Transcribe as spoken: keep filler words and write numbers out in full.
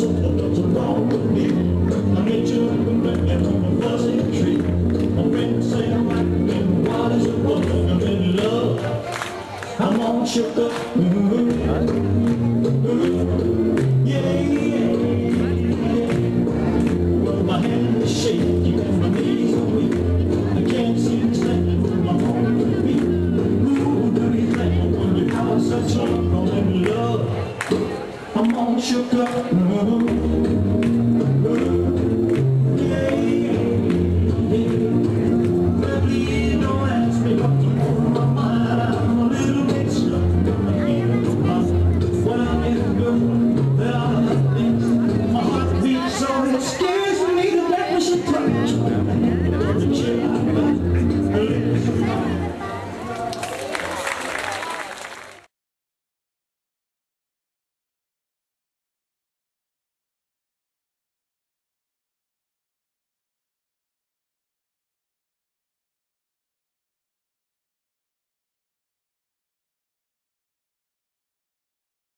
something's wrong with me. I met you in the back on a fuzzy tree. My friends say I'm acting wild as a woman. I'm in love. I'm all shook up. Mm-hmm. Mm-hmm. Yeah, yeah, yeah. Well, my hand is shaking and my knees are weak. I can't see the stand from my home feet. Ooh, dirty thing when you cause such trouble. I'm in love. I'm all shook up. Mm-hmm.